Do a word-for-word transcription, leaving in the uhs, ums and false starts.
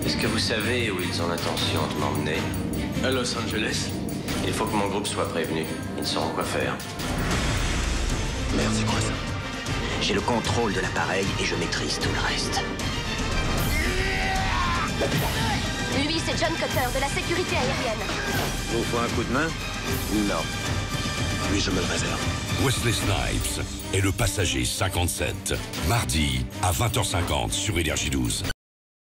Est-ce que vous savez où ils ont l'intention de m'emmener? À Los Angeles. Il faut que mon groupe soit prévenu. Ils sauront quoi faire. Merde, c'est quoi ça? J'ai le contrôle de l'appareil et je maîtrise tout le reste. Lui, c'est John Cutter, de la sécurité aérienne. Vous faut un coup de main? Non. Lui, je me le réserve. Wesley Snipes est le passager cinquante-sept. Mardi à vingt heures cinquante sur Énergie douze.